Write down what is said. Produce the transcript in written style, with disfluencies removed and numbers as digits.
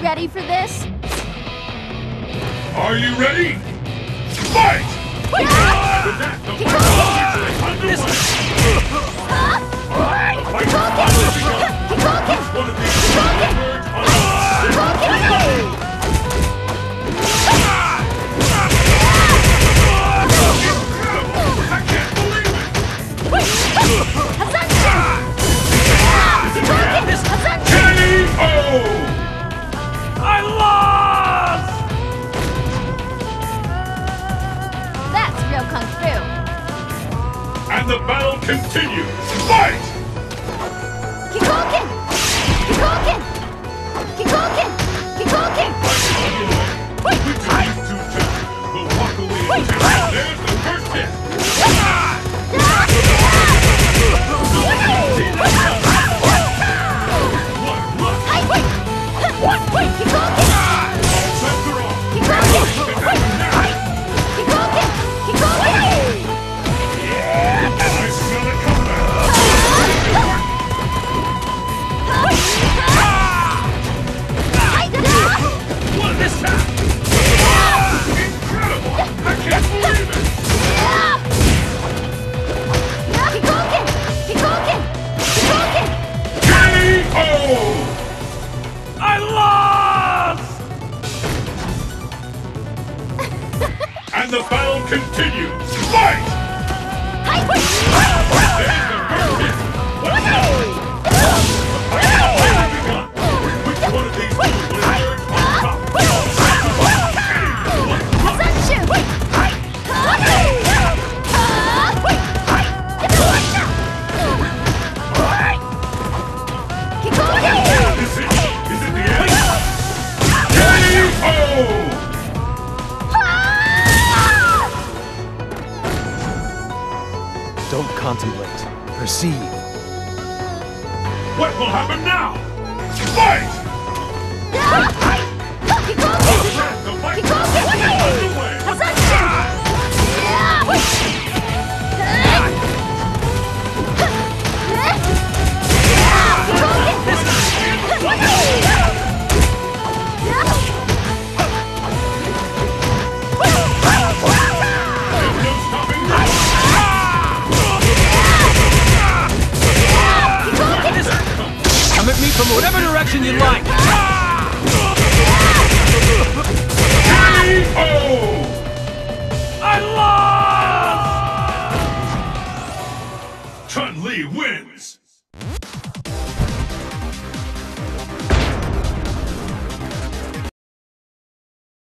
ready for this? Are you ready? Fight! With that, the fight is underway! Fight! Which one of these will emerge unharmed? I can't believe it! KO! I lost! That's real kung fu. And the battle continues! Fight! Kikoken! Kikoken! Kikoken! Kikoken! Which of these two gentlemen will walk away and there's the first hit! And the battle continues! Fight! There's the first hit! What now? Which one of these two will emerge on top? Is it the end? KO! Don't contemplate. Perceive. What will happen now? Fight! The fight is underway! Come at me from whatever direction you like! KO! I lost! Chun-Li wins!